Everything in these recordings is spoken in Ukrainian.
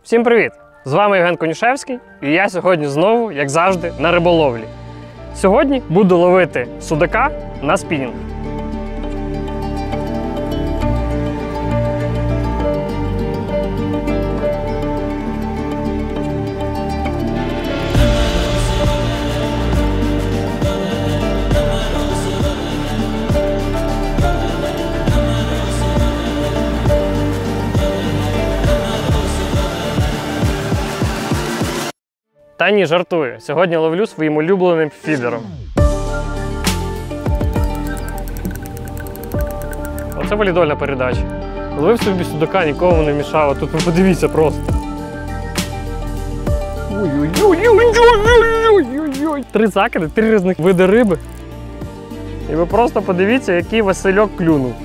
Всім привіт! З вами Євген Конюшевський, і я сьогодні знову, як завжди, на риболовлі. Сьогодні буду ловити судака на спінінг. Та ні, жартую. Сьогодні ловлю своїм улюбленим фідером. Оце валідольна передача. Ловив собі судака, нікому не мішало. Тут ви подивіться просто. Ой-ой-ой-ой-ой-ой-ой-ой-ой. 3 закиди, 3 різних види риби. І ви просто подивіться, який Васильок клюнув.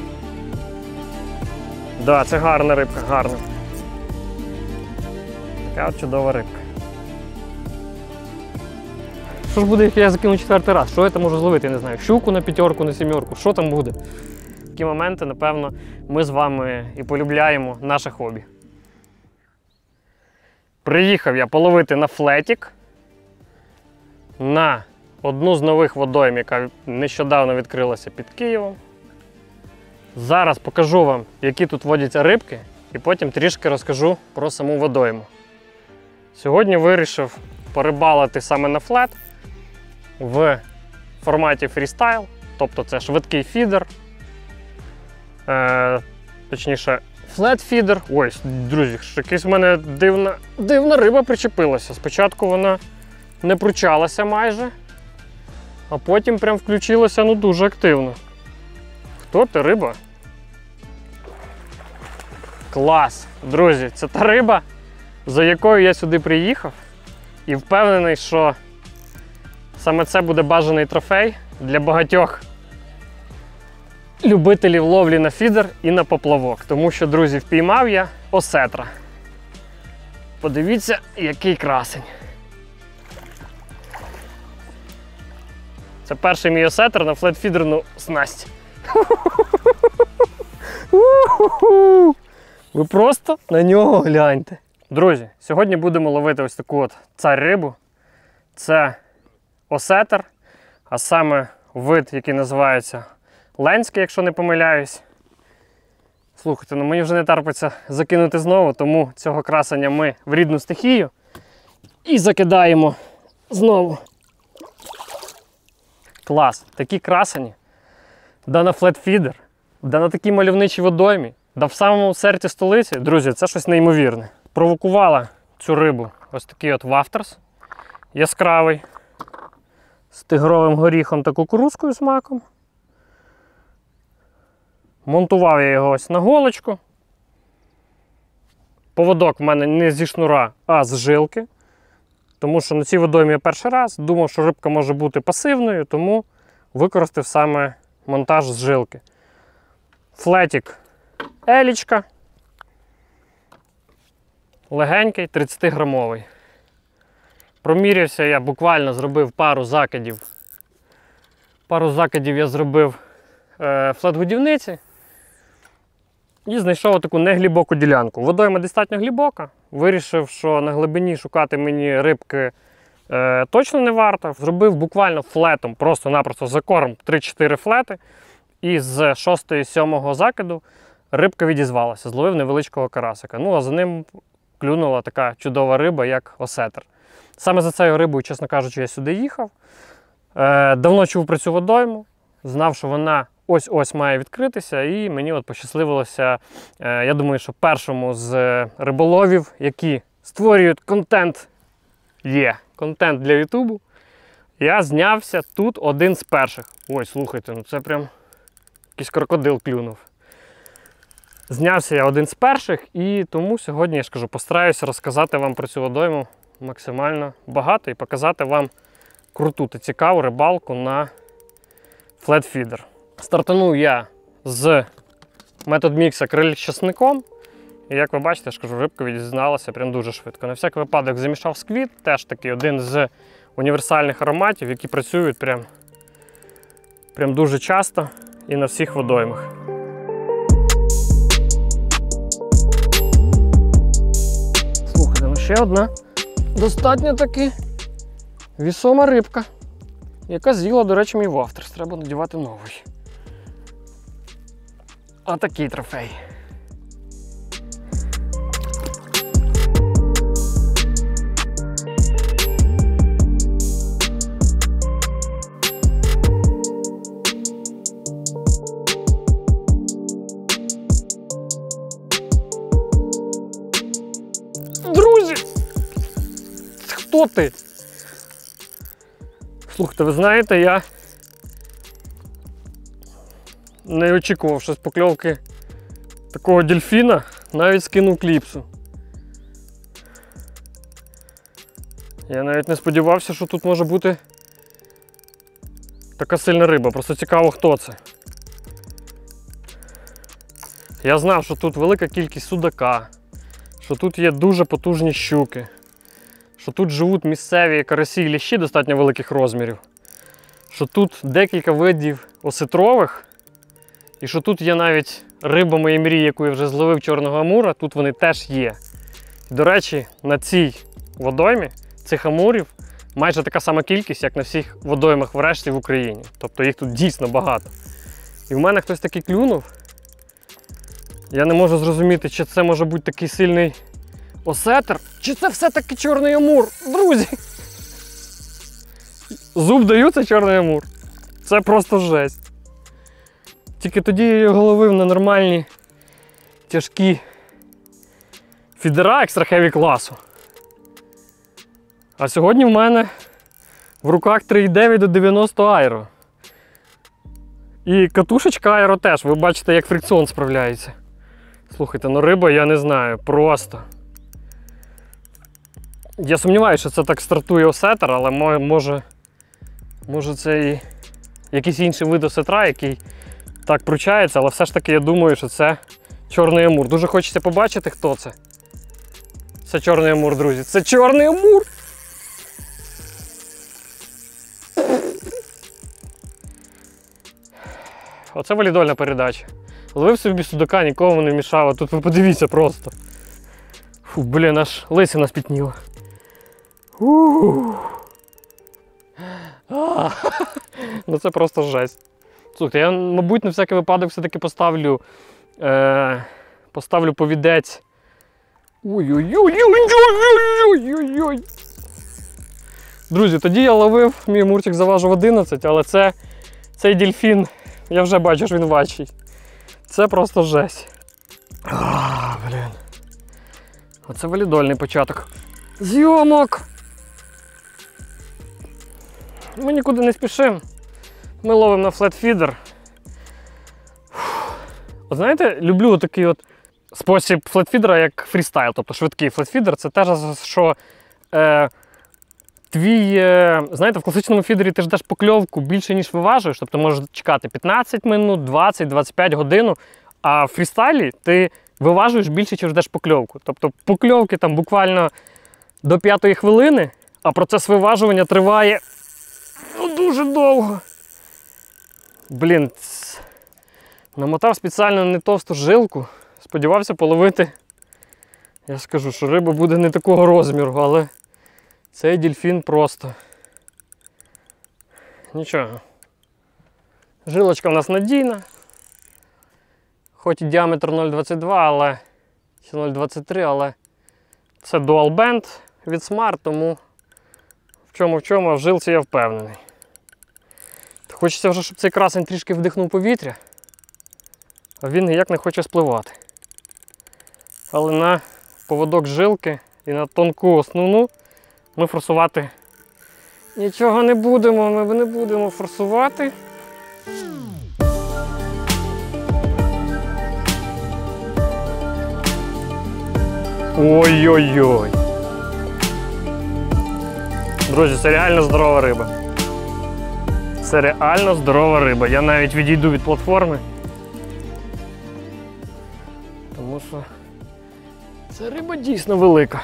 Да, це гарна рибка, гарна. Така от чудова рибка. Що ж буде, як я закину 4-й раз? Що я там можу зловити? Я не знаю. Щуку на 5-ку, на 7-ку. Що там буде? В такі моменти, напевно, ми з вами і полюбляємо наше хобі. Приїхав я половити на флетік. На одну з нових водойм, яка нещодавно відкрилася під Києвом. Зараз покажу вам, які тут водяться рибки, і потім трішки розкажу про саму водойму. Сьогодні вирішив порибалити саме на флет. В форматі фрістайл, тобто це швидкий фідер, точніше флет-фідер. Ой, друзі, якась в мене дивна риба причепилася. Спочатку вона не пручалася майже, а потім прям включилася дуже активно. Хто ти, риба? Клас! Друзі, це та риба, за якою я сюди приїхав і впевнений, що саме це буде бажаний трофей для багатьох любителів ловлі на фідер і на поплавок. Тому що, друзі, впіймав я осетра. Подивіться, який красень. Це перший мій осетр на флетфідерну снасть. Ви просто на нього гляньте. Друзі, сьогодні будемо ловити ось таку от цар рибу. Це осетр, а саме вид, який називається ленський, якщо не помиляюсь. Слухайте, мені вже не терпиться закинути знову, тому цього красення ми в рідну стихію і закидаємо знову. Клас! Такі красені, да на флетфідер, да на такій мальовничій водоймі, да в самому серці столиці. Друзі, це щось неймовірне. Провокувала цю рибу ось такий от вафтерс, яскравий, з тигровим горіхом та кукурудзкою смаком. Монтував я його ось на голочку. Поводок в мене не зі шнура, а з жилки. Тому що на цій водоймі я перший раз думав, що рибка може бути пасивною, тому використав саме монтаж з жилки. Флетік елічка. Легенький, 30-грамовий. Промірявся я, буквально зробив пару закидів. Пару закидів я зробив флет-годівниці і знайшов таку неглибоку ділянку. Водойма достатньо глибока. Вирішив, що на глибині шукати мені рибки точно не варто. Зробив буквально флетом, просто-напросто закорм 3-4 флети. І з 6-7 закиду рибка відізвалася. Зловив невеличкого карасика. Ну, а за ним клюнула така чудова риба, як осетр. Саме за цією рибою, чесно кажучи, я сюди їхав. Давно чув про цю водойму, знав, що вона ось-ось має відкритися, і мені от пощасливилося, я думаю, що першому з риболовів, які створюють контент для Ютубу, я знявся тут один з перших. Ой, слухайте, ну це прям якийсь крокодил клюнув. Знявся я один з перших, і тому сьогодні, я ж кажу, постараюся розказати вам про цю водойму максимально багато і показати вам круту та цікаву рибалку на флетфідер. Стартанув я з метод-мікса криль з часником. І як ви бачите, я ж кажу, рибка відізналася прям дуже швидко. На всякий випадок замішав сквіт, теж такий один з універсальних ароматів, які працюють прям дуже часто і на всіх водоймах. ще одна достатньо таки вісома рибка, яка з'їла, до речі, мій вафтерс. Треба надівати новий. Отакий трофей. Друзі! Хто ти? Слухайте, ви знаєте, я не очікував, що з покльовки такого дельфіна навіть скинув кліпсу. Я навіть не сподівався, що тут може бути така сильна риба. Просто цікаво, хто це. Я знав, що тут велика кількість судака, що тут є дуже потужні щуки, що тут живуть місцеві карасі і ліщі достатньо великих розмірів, що тут декілька видів осетрових, і що тут є навіть риба моєї мрії, яку я вже зловив чорного амура, тут вони теж є. До речі, на цій водоймі цих амурів майже така сама кількість, як на всіх водоймах врешті в Україні. Тобто їх тут дійсно багато. І в мене хтось такий клюнув. Я не можу зрозуміти, чи це може бути такий сильний осетр, чи це все-таки чорний амур. Друзі! Зуб даю, це чорний амур. Це просто жесть. Тільки тоді я його ловив на нормальні, тяжкі фідера екстра-хеві класу. А сьогодні в мене в руках 3,9 до 90 аеро. І катушечка аеро теж, ви бачите, як фрикціон справляється. Слухайте, ну риба, я не знаю, просто. Я сумніваюся, що це так стартує осетр, але може це і якийсь інший вид осетра, який так пручається, але все ж таки я думаю, що це чорний амур. Дуже хочеться побачити, хто це. Це чорний амур, друзі. Це чорний амур! Оце валідольна передача. Ловив собі судака, нікому не мішав, а тут ви подивіться просто. Фу, блін, аж лисина спітніла. Ну це просто жесть. Слухайте, я, мабуть, на всякий випадок все-таки поставлю повідець. Ой-ой-ой-ой-ой-ой-ой-ой-ой. Друзі, тоді я ловив, мій амурчик заважив 11, але цей дельфін, я вже бачу, що він важчий. Це просто жесть. Блін. Оце валідольний початок зйомок. Ми нікуди не спішимо. Ми ловимо на флетфідер. От знаєте, люблю такий от спосіб флетфідера як фрістайл, тобто швидкий флетфідер. Це теж, що знаєте, в класичному фідері ти ждеш покльовку більше, ніж виважуєш, тобто можеш чекати 15 минут, 20, 25 годин, а в фрістайлі ти виважуєш більше, ніж ждеш покльовку. Тобто покльовки там буквально до 5-ї хвилини, а процес виважування триває дуже довго. Блін, намотав спеціально не товсту жилку, сподівався половити. Я скажу, що риба буде не такого розміру, але цей дельфін просто. Нічого. Жилочка в нас надійна. Хоч і діаметр 0,22, але чи 0,23, але це Dual Band від Smart, тому в чому, а в жилці я впевнений. Хочеться вже, щоб цей красень трішки вдихнув повітря, а він ніяк не хоче спливати. Але на поводок жилки і на тонку основну ми форсувати нічого не будемо, ми не будемо форсувати. Ой-ой-ой. Друзі, це реально здорова риба. Це реально здорова риба. Я навіть відійду від платформи. Тому що ця риба дійсно велика.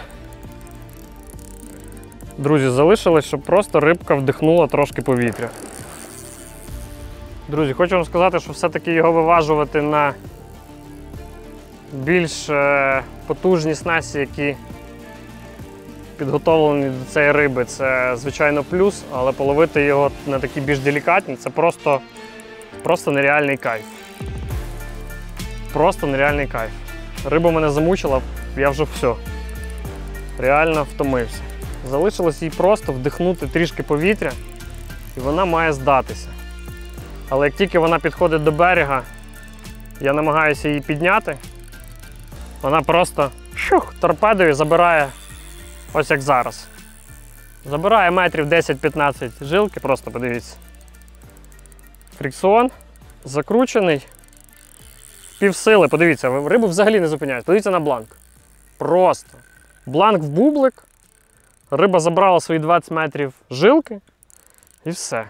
Друзі, залишилось, щоб просто рибка вдихнула трошки повітря. Друзі, хочу вам сказати, що все-таки його виважувати на більш потужні снасті, які підготовлений до цієї риби, це звичайно плюс, але половити його на такі більш делікатні, це просто нереальний кайф. Просто нереальний кайф. Риба мене замучила, я вже все. Реально втомився. Залишилось їй просто вдихнути трішки повітря, і вона має здатися. Але як тільки вона підходить до берега, я намагаюся її підняти, вона просто торпедою забирає, ось як зараз. Забирає метрів 10-15 жилки, просто подивіться. Фрикціон закручений, півсили, подивіться, рибу взагалі не зупиняють. Подивіться на бланк. Просто. Бланк в бублик, риба забрала свої 20 метрів жилки і все.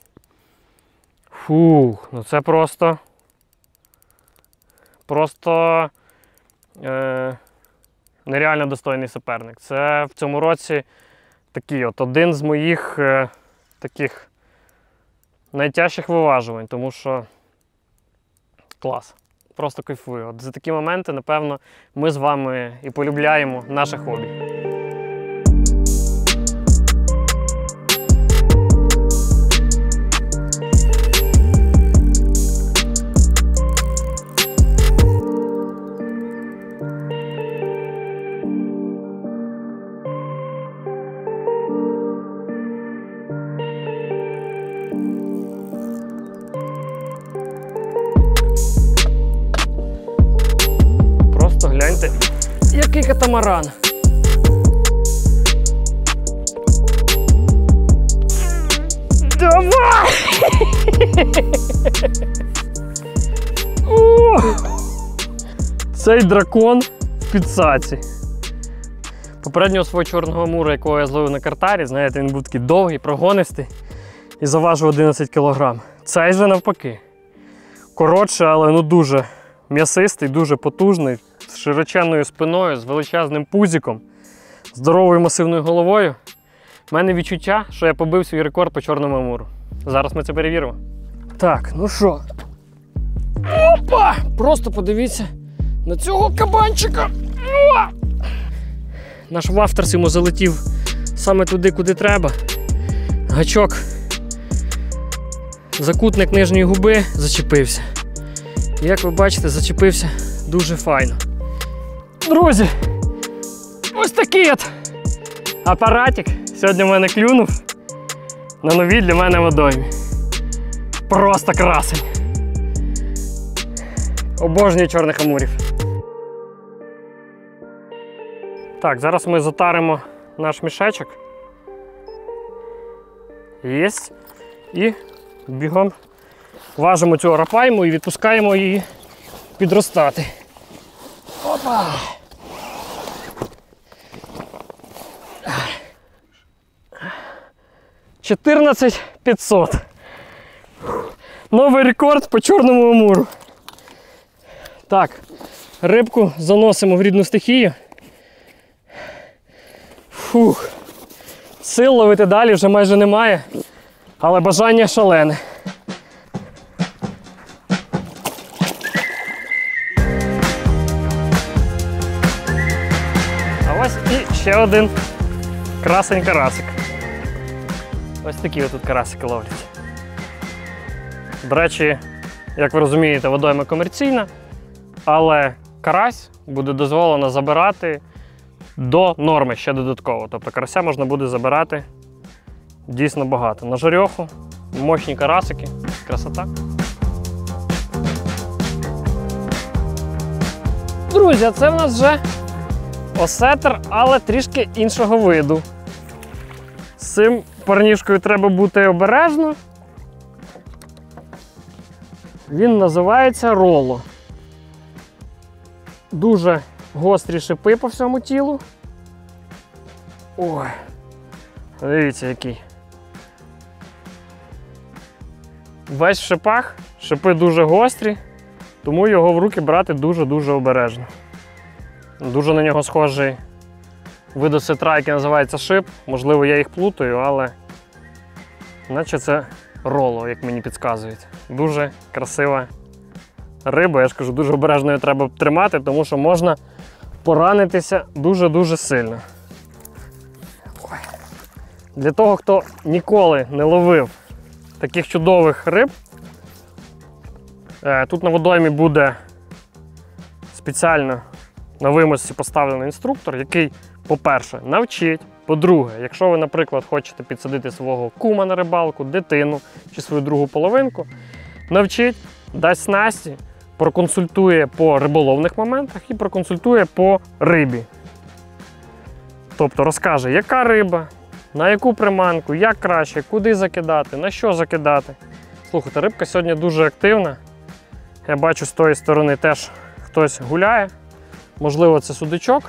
Фух, ну це просто нереально достойний суперник. Це в цьому році такий один з моїх таких найтяжчих виважувань, тому що клас. Просто кайфую. От за такі моменти, напевно, ми з вами і полюбляємо наше хобі. Гляньте, який катамаран. Давай! Цей дракон в підсаці. Попереднього свого чорного амура, якого я зловив на картарі, знаєте, він був такий довгий, прогонистий і заважив 11 кг. Цей же навпаки. Коротше, але ну дуже м'ясистий, дуже потужний, з широченною спиною, з величезним пузиком, здоровою масивною головою. У мене відчуття, що я побив свій рекорд по чорному амуру. Зараз ми це перевіримо. Так, ну що. Опа! Просто подивіться на цього кабанчика. Наш вафтерс йому залетів саме туди, куди треба. Гачок, закутник нижньої губи зачепився. Як ви бачите, зачепився дуже файно. Друзі, ось такий от апаратик сьогодні в мене клюнув на новій для мене водоймі. Просто красень. Обожнюю чорних амурів. Так, зараз ми затаримо наш мішечок. Єсть. І бігом важимо цю арапайму і відпускаємо її підростати. Опа! $14,500. Новий рекорд по чорному амуру. Так, рибку заносимо в рідну стихію. Фух. Сил ловити далі вже майже немає, але бажання шалене. А ось і ще один красень-карасик. Ось такі отут карасики ловлять. До речі, як ви розумієте, водойма комерційна, але карась буде дозволено забирати до норми ще додатково. Тобто карася можна буде забирати дійсно багато. На жарьоху, мощні карасики, красота. Друзі, а це в нас вже осетр, але трішки іншого виду. З цим парнішкою треба бути обережно. Він називається роло. Дуже гострі шипи по всьому тілу. Ой, дивіться який. Весь в шипах, шипи дуже гострі, тому його в руки брати дуже-дуже обережно. Дуже на нього схожий вид осетра, який називається шип. Можливо, я їх плутаю, але наче це роло, як мені підказують. Дуже красива риба, я ж кажу, дуже обережно її треба тримати, тому що можна поранитися дуже-дуже сильно. Для того, хто ніколи не ловив таких чудових риб, тут на водоймі буде спеціально на вимозці поставлений інструктор, який, по-перше, навчить, по-друге, якщо ви, наприклад, хочете підсадити свого кума на рибалку, дитину чи свою другу половинку, навчить, дасть снасті, проконсультує по риболовних моментах і проконсультує по рибі. Тобто розкаже, яка риба, на яку приманку, як краще, куди закидати, на що закидати. Слухайте, рибка сьогодні дуже активна. Я бачу, з тої сторони теж хтось гуляє. Можливо, це судачок,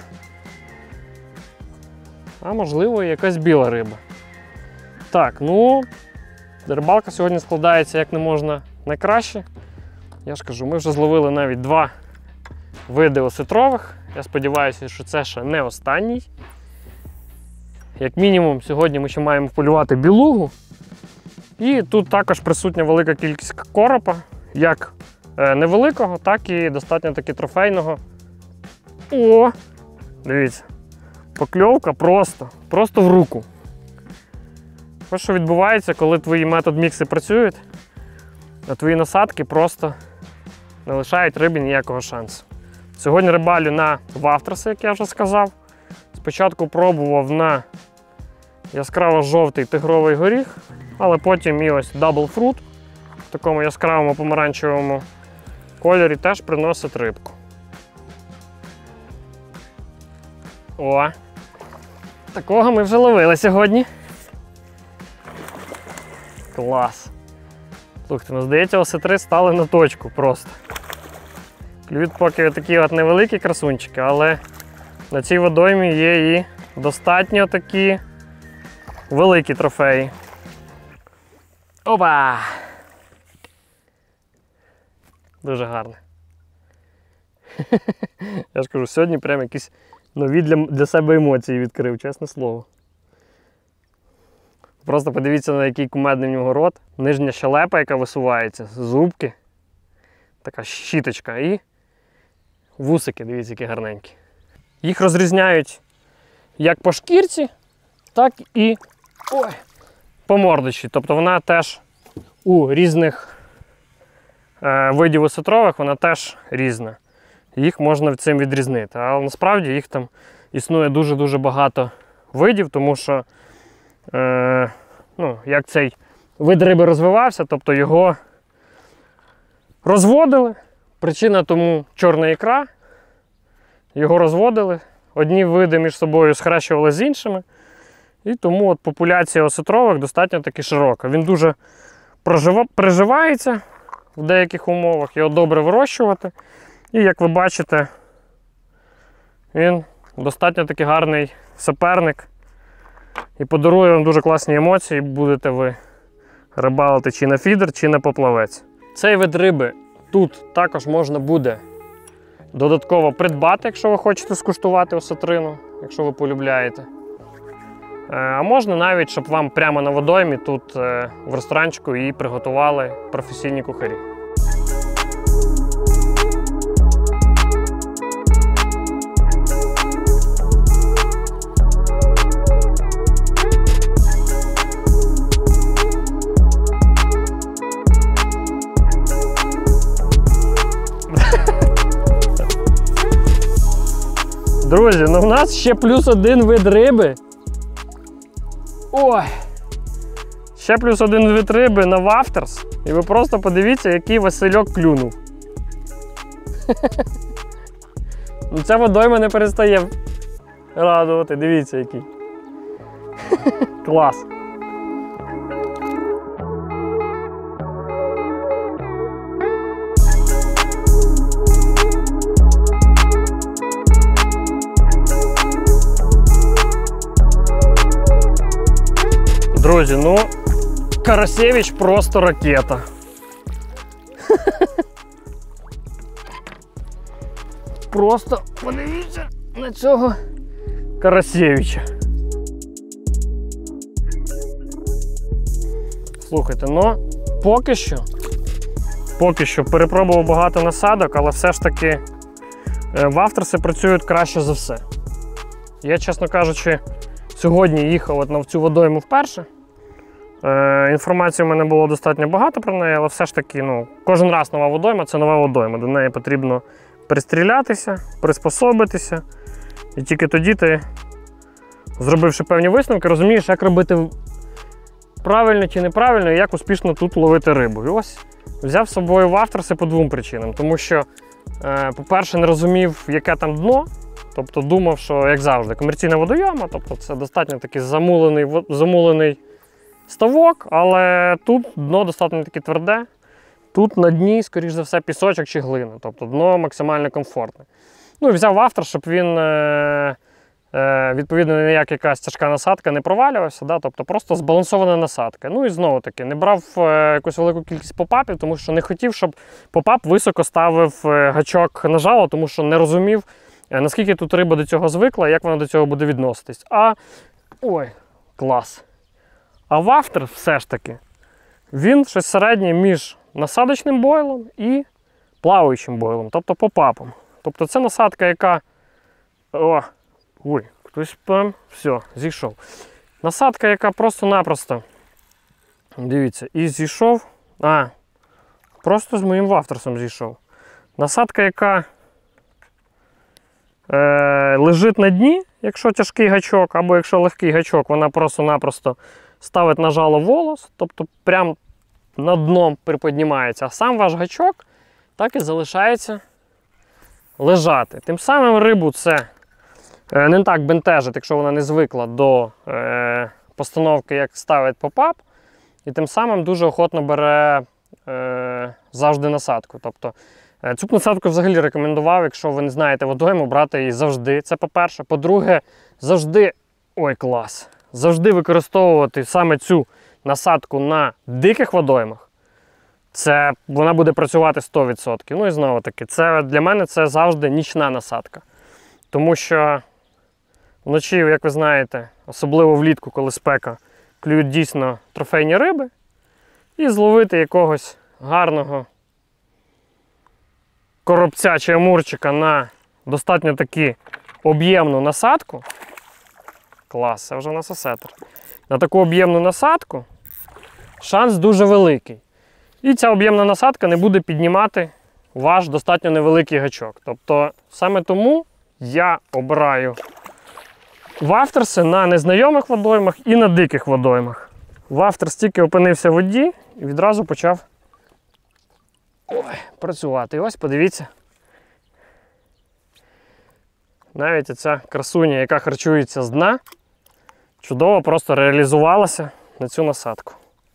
а можливо, і якась біла риба. Так, ну, рибалка сьогодні складається як не можна найкраще. Я ж кажу, ми вже зловили навіть 2 види осетрових. Я сподіваюся, що це ще не останній. Як мінімум, сьогодні ми ще маємо полювати білугу. І тут також присутня велика кількість коропа, як невеликого, так і достатньо таки трофейного. О! Дивіться, покльовка просто в руку. Ось що відбувається, коли твої метод-мікси працюють, а твої насадки просто не лишають рибі ніякого шансу. Сьогодні рибалю на вафтерси, як я вже сказав. Спочатку пробував на яскраво-жовтий тигровий горіх, але потім і ось Double Fruit в такому яскравому помаранчевому кольорі теж приносить рибку. О! Такого ми вже ловили сьогодні. Клас! Слухайте, ну здається, осетри стали на точку просто. Клюють поки такі от невеликі красунчики, але на цій водоймі є і достатньо такі великі трофеї. Опа! Дуже гарно. Я ж кажу, сьогодні прям якісь нові для себе емоції відкрив, чесне слово. Просто подивіться, на який кумедний в нього рот. Нижня щелепа, яка висувається, зубки, така щіточка і вусики, дивіться, які гарненькі. Їх розрізняють як по шкірці, так і по мордочі. Тобто вона теж у різних видів осетрових, вона теж різна. Їх можна цим відрізнити. Але насправді їх там існує дуже-дуже багато видів, тому що як цей вид риби розвивався, тобто його розводили. Причина тому чорна ікра. Його розводили. Одні види між собою схрещували з іншими. І тому от популяція осетрових достатньо таки широка. Він дуже приживається в деяких умовах, його добре вирощувати. І як ви бачите, він достатньо таки гарний суперник. І подарує вам дуже класні емоції, будете ви рибалити чи на фідер, чи на поплавець. Цей вид риби тут також можна буде додатково придбати, якщо ви хочете скуштувати осетрину, якщо ви полюбляєте. А можна навіть, щоб вам прямо на водоймі тут в ресторанчику її приготували професійні кухарі. Друзі, ну в нас ще плюс один вид риби. Ой! Ще плюс один вид риби на вафтерс. І ви просто подивіться, який Васильок клюнув. Ну ця водойма не перестає радувати. Дивіться який. Клас. Друзі, ну, Карасевич просто ракета. Просто подивіться на цього Карасевича. Слухайте, ну, поки що перепробував багато насадок, але все ж таки вафтерси працюють краще за все. Я, чесно кажучи, сьогодні їхав на цю водойму вперше. Інформації в мене було достатньо багато про неї, але все ж таки, кожен раз нова водойма – це нова водойма. До неї потрібно пристрілятися, приспособитися. І тільки тоді ти, зробивши певні висновки, розумієш, як робити правильно чи неправильно, і як успішно тут ловити рибу. І ось взяв з собою вафтерси по двом причинам. Тому що, по-перше, не розумів, яке там дно. Тобто думав, що, як завжди, комерційна водойма, тобто це достатньо такий замулений ставок, але тут дно достатньо таки тверде. Тут на дні, скоріш за все, пісочок чи глина. Тобто дно максимально комфортне. І взяв автор, щоб він, відповідно, ніяк якась тяжка насадка не провалювався. Да? Тобто просто збалансована насадка. І знову таки, не брав якусь велику кількість попапів, тому що не хотів, щоб попап високо ставив гачок на жало, тому що не розумів, наскільки тут риба до цього звикла і як вона до цього буде відноситись. Ой, клас! А вафтер все ж таки, він щось середнє між насадочним бойлом і плаваючим бойлом, тобто попапом. Тобто це насадка, яка... Ой, хтось прям... Все, зійшов. Насадка, яка просто-напросто, дивіться, і зійшов, просто з моїм вафтерсом зійшов. Насадка, яка лежить на дні, якщо тяжкий гачок, або якщо легкий гачок, вона просто-напросто ставить на жало волос, тобто прям над дном приподнімається, а сам ваш гачок так і залишається лежати. Тим самим рибу це не так бентежить, якщо вона не звикла до постановки, як ставить попап, і тим самим дуже охотно бере завжди насадку. Тобто цю насадку взагалі рекомендував, якщо ви не знаєте водойму, брати її завжди. Це по-перше. По-друге, завжди, ой, клас, завжди використовувати саме цю насадку на диких водоймах. Вона буде працювати 100%. І знову таки, для мене це завжди нічна насадка. Тому що вночі, як ви знаєте, особливо влітку, коли спека, клюють дійсно трофейні риби, і зловити якогось гарного коробця чи амурчика на достатньо таки об'ємну насадку. Клас, це вже у нас осетр. На таку об'ємну насадку шанс дуже великий. І ця об'ємна насадка не буде піднімати ваш достатньо невеликий гачок. Тобто саме тому я обираю вафтерси на незнайомих водоймах і на диких водоймах. Вафтерс тільки опинився в воді і відразу почав працювати. І ось подивіться. Навіть ця красуня, яка харчується з дна, чудово просто реалізувалася на цю насадку.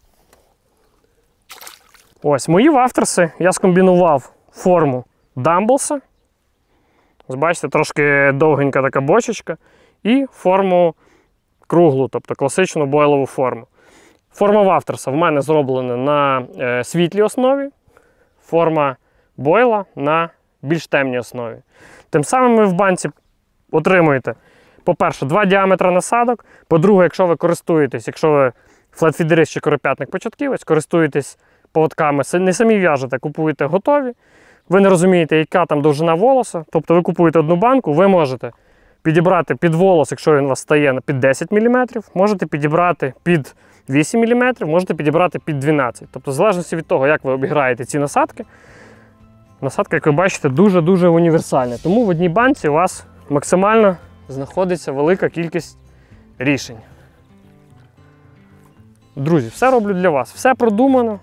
Ось, мої вафтерси я скомбінував форму дамблса. Ось бачите, трошки довгенька така бочечка. І форму круглу, тобто класичну бойлову форму. Форма вафтерса в мене зроблена на світлій основі. Форма бойла на більш темній основі. Тим самим ви в банці отримуєте, по-перше, 2 діаметри насадок. По-друге, якщо ви користуєтесь, якщо ви флетфідерист чи коропятник початківець, користуєтесь поводками, не самі в'яжете, купуєте готові. Ви не розумієте, яка там довжина волоса. Тобто ви купуєте одну банку, ви можете підібрати під волос, якщо він у вас стає під 10 мм, можете підібрати під 8 мм, можете підібрати під 12. Тобто, в залежності від того, як ви обіграєте ці насадки, насадка, як ви бачите, дуже-дуже універсальна. Тому в одній банці у вас максимально знаходиться велика кількість рішень. Друзі, все роблю для вас. Все продумано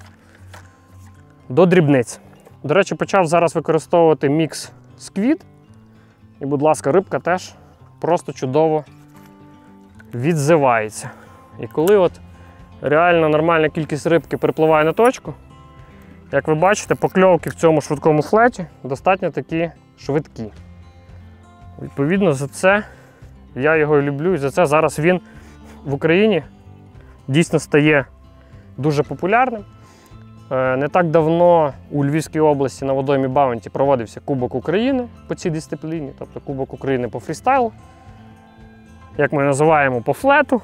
до дрібниць. До речі, почав зараз використовувати мікс Squid. І, будь ласка, рибка теж просто чудово відзивається. І коли от реально нормальна кількість рибки припливає на точку, як ви бачите, покльовки в цьому швидкому флеті достатньо такі швидкі. Відповідно, за це я його люблю, і за це зараз він в Україні дійсно стає дуже популярним. Не так давно у Львівській області на водоймі Баунті проводився Кубок України по цій дисципліні, тобто Кубок України по фрістайлу, як ми називаємо, по флету.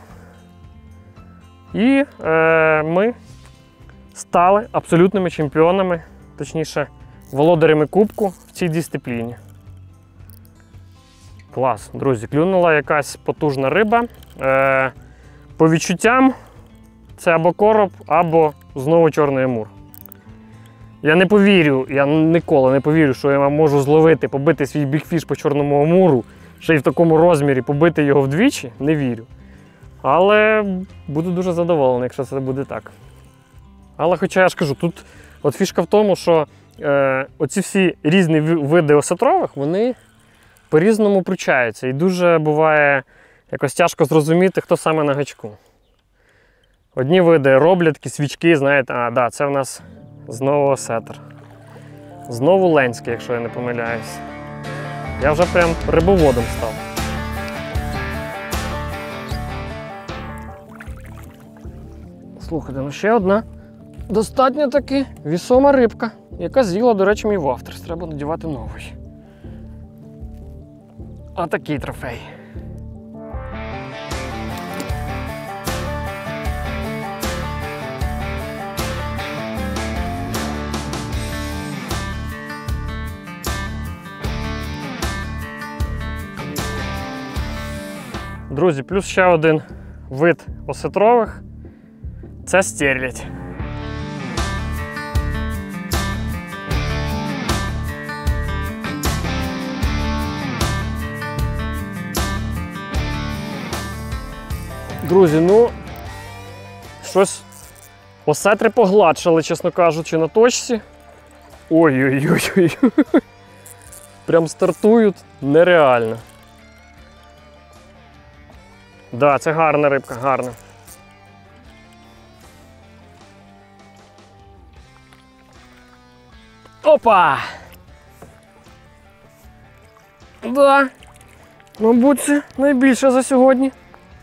І ми стали абсолютними чемпіонами, точніше, володарями кубку в цій дисципліні. Клас, друзі, клюнула якась потужна риба. По відчуттям це або короб, або знову чорний амур. Я не повірю, я ніколи не повірю, що я можу зловити, побити свій бігфіш по чорному амуру, ще й в такому розмірі, побити його вдвічі, не вірю. Але буду дуже задоволений, якщо це буде так. Але хоча я ж кажу, тут от фішка в тому, що оці всі різні види осетрових, вони по-різному пручаються. І дуже буває якось тяжко зрозуміти, хто саме на гачку. Одні види роблять такі свічки, знаєте, це в нас знову осетр. Знову ленський, якщо я не помиляюсь. Я вже прям рибоводом став. Слухайте, ну ще одна достатньо таки вісома рибка, яка з'їла, до речі, мій вафтерс. Треба надівати новий. Отакий трофей. Друзі, плюс ще один вид осетрових – це стерлядь. Друзі, ну, щось осетри погладшали, чесно кажучи, на точці. Ой-ой-ой. Прям стартують нереально. Да, це гарна рибка, гарна. Опа! Да, мабуть, це найбільше за сьогодні.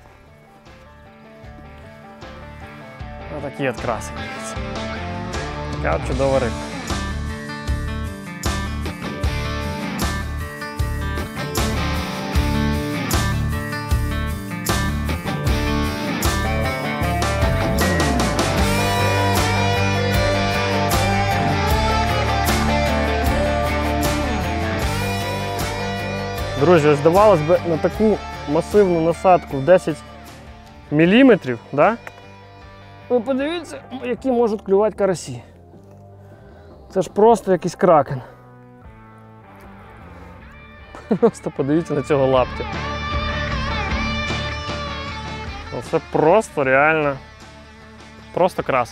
Отакі от краси. Така от чудова рибка. Друзі, здавалось би, на таку масивну насадку в 10 мм, да? Ви подивіться, які можуть клювати карасі. Це ж просто якийсь кракен. Просто подивіться на цього лаптя. Це просто реально, просто краса.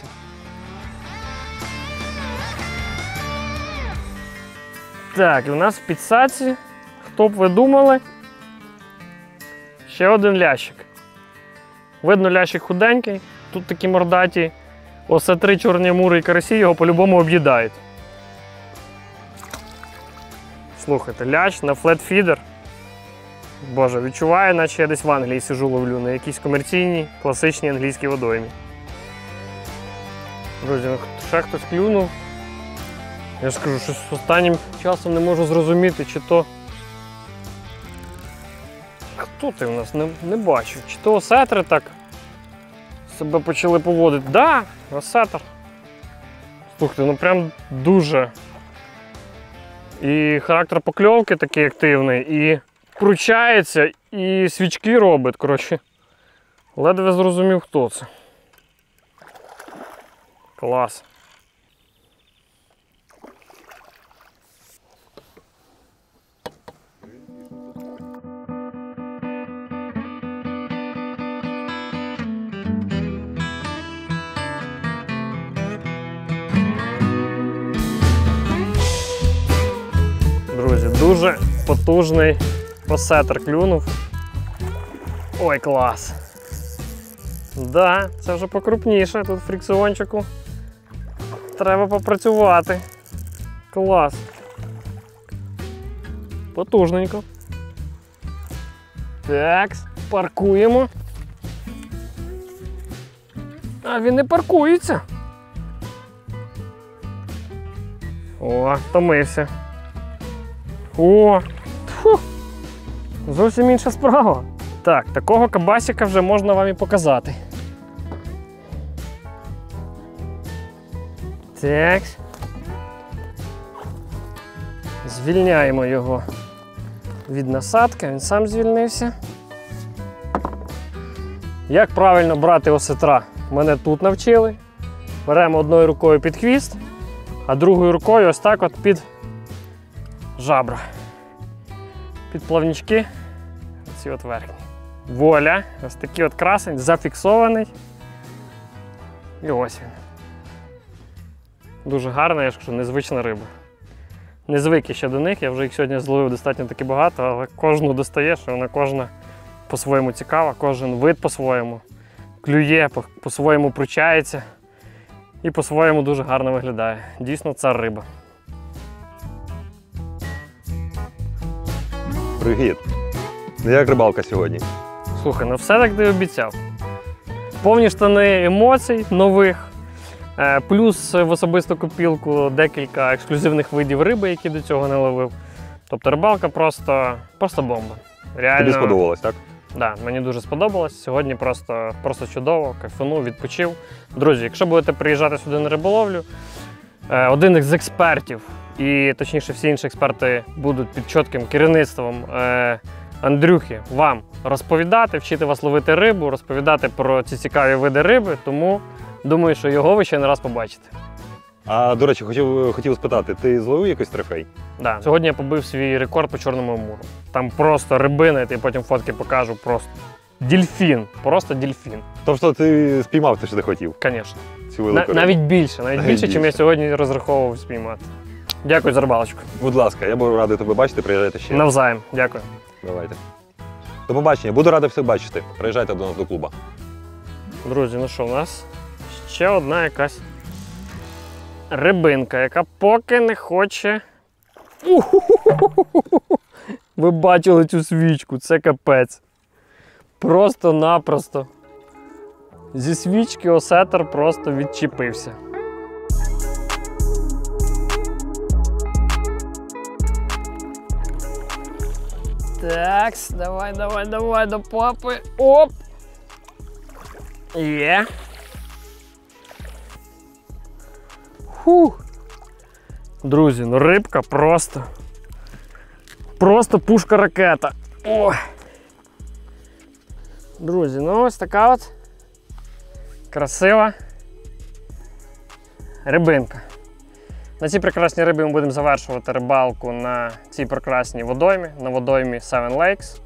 Так, і у нас в підсадці, хто б ви думали, ще один лящик. Видно, лящик худенький, тут такі мордаті осетри, чорні амури і карасі його по-любому об'їдають. Слухайте, лящ на флетфідер. Боже, відчуваю, наче я десь в Англії сижу, ловлю на якійсь комерційній, класичній англійській водоймі. Друзі, ну ще хтось клюнув. Я ж кажу, що останнім часом не можу зрозуміти, чи то... Хто ти у нас? Не бачу. Чи то осетри так себе почали поводити? Да, осетр. Слухайте, ну прям дуже. І характер покльовки такий активний, і кручається, і свічки робить. Коротше, ледве зрозумів, хто це. Клас. Друзі, дуже потужний осетр клюнув. Ой, клас. Да, це вже покрупніше, тут фрикціончику треба попрацювати. Клас. Потужненько. Так, паркуємо. А він не паркується. О, втомився. О, фу, зовсім інша справа. Так, такого кабасика вже можна вам і показати. Так. Звільняємо його від насадки, він сам звільнився. Як правильно брати осетра? Мене тут навчили. Беремо одною рукою під хвіст, а другою рукою ось так от під жабра. Під плавнички, ці от верхні. Вуаля, ось такий от красень, зафіксований. І ось він. Дуже гарна, я ж кажу, незвична риба. Не звик ще до них, я вже їх сьогодні зловив достатньо таки багато, але кожну достаєш, і вона кожна по-своєму цікава, кожен вид по-своєму клює, по-своєму пручається і по-своєму дуже гарно виглядає. Дійсно, цар риба. Привіт! Як рибалка сьогодні? Слухай, ну все так ти обіцяв. Повні штани емоцій нових, плюс в особисту копілку декілька ексклюзивних видів риби, які до цього не ловив. Тобто рибалка просто бомба. Реально, Тобі сподобалось, так? Да, мені дуже сподобалось. Сьогодні просто чудово, кайфанув, відпочив. Друзі, якщо будете приїжджати сюди на риболовлю, один із експертів, і точніше всі інші експерти будуть під чітким керівництвом Андрюхи вам розповідати, вчити вас ловити рибу, розповідати про ці цікаві види риби, тому думаю, що його ви ще не раз побачите. А, до речі, хотів спитати, ти зловив якийсь трофей? Да. Сьогодні я побив свій рекорд по Чорному Амуру. Там просто рибина, я тобі потім фотки покажу, просто дельфін, просто дельфін. Тобто ти спіймав те, що ти хотів? Звісно. Цю велику рибу? Навіть більше, ніж я сьогодні розраховував спіймати. Дякую за рибалочку. Будь ласка, я буду радий тебе бачити, приїжджайте ще. Навзаєм, дякую. Давайте. До побачення, буду радий всіх бачити. Приїжджайте до нас до клубу. Друзі, ну що, у нас ще одна якась рибинка, яка поки не хоче. Ви бачили цю свічку, це капець. Просто-напросто. Зі свічки осетр просто відчепився. Такс, давай до папи. Оп! Є. Фух. Друзі, ну рибка просто пушка-ракета. Ой. Друзі, ну ось така от красива рибинка. На цій прекрасній рибі ми будемо завершувати рибалку на цій прекрасній водоймі, на водоймі Seven Lakes.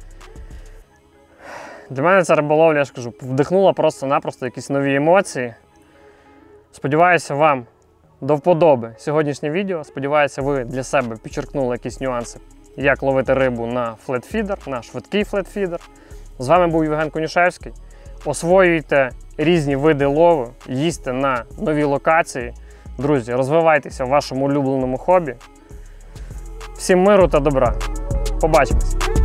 Для мене ця риболовля, я ж кажу, вдихнула просто-напросто якісь нові емоції. Сподіваюся, вам до вподоби сьогоднішнє відео. Сподіваюся, ви для себе підчеркнули якісь нюанси, як ловити рибу на флетфідер, на швидкий флетфідер. З вами був Євген Конюшевський. Освоюйте різні види лову, їздьте на нові локації. Друзі, розвивайтеся в вашому улюбленому хобі. Всім миру та добра. Побачимось!